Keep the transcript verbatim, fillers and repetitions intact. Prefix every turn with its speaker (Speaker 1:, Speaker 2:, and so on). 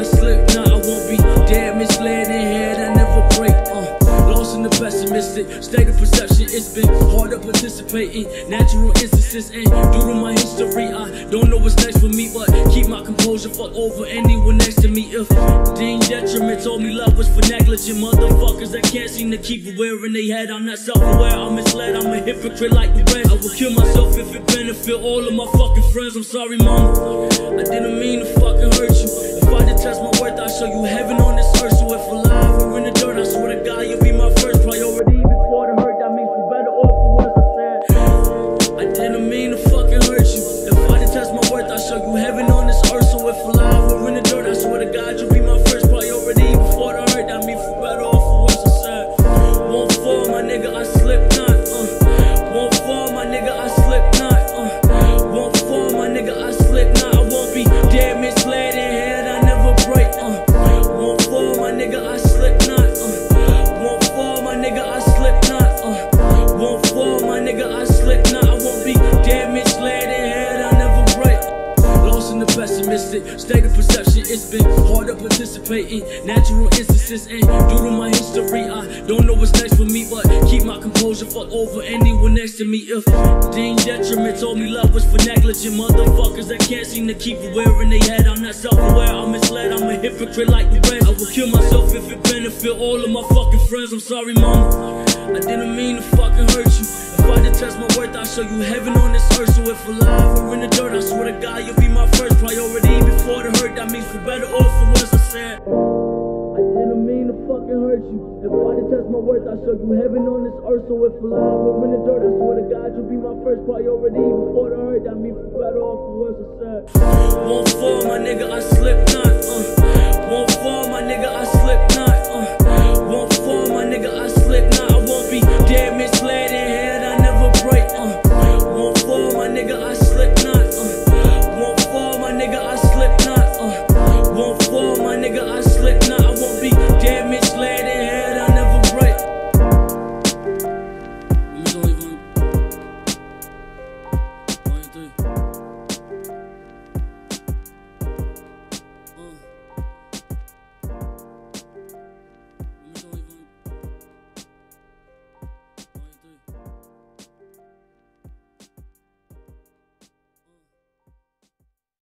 Speaker 1: slip not, I won't be dead, misled in head, I never break. Uh, lost in the pessimistic state of perception. It's been hard to participate in natural instances, and due to my history, I don't know what's next for me, but keep my composure. Fuck over anyone next to me. If Dean Detriment told me love was for negligent motherfuckers that can't seem to keep it wearing they head. I'm not self-aware, I'm misled, I'm a hypocrite like the rest. I would kill myself if it benefit all of my fucking friends. I'm sorry, mama, I didn't mean to fucking hurt you. If I detest my worth, I'll show you heaven on this earth. So if alive or in the dirt, I swear to God, you'll be my first priority before the hurt. That means for better or for worse, I said I didn't mean to fucking hurt you. If I detest my worth, I'll show you heaven on this earth. So if alive or in the dirt, I swear to God, you'll be my first priority before the hurt. That means for better or for worse, I said won't fall, my nigga, I slip not. Uh, won't fall, my nigga, I slip not. Uh, won't fall, my nigga, I slip not. I won't be dead, misled in head, I never break. Uh, won't fall, my nigga, I slip not. Uh, won't fall, my nigga, I slip not. Uh, won't fall, my nigga, I slip not. I won't be dead, misled in head, I never break. Lost in the pessimistic state of perception. It's been hard to participate in natural instances, and due to my history, I don't know what's next for me, but keep my composure. Fuck over anyone next to me. If Dean Detriment told me love was for negligent motherfuckers that can't seem to keep it wearing they head. I'm not self-aware, I'm misled, I'm a hypocrite like the rest. I would kill myself if it benefit all of my fucking friends. I'm sorry, mama, I didn't mean to fucking hurt you. If I detest my worth, I'll show you heaven on this earth. So if alive or in the dirt, I swear to God, you'll be my first priority before the hurt. That means for better or for worse, I said I didn't mean to fucking hurt you. If I detest my worth, I'll show you heaven on this earth. So if alive or in the dirt, I swear to God, you'll be my first priority before the hurt. That means for better or for worse, I said won't fall, my nigga, I slip not. Uh,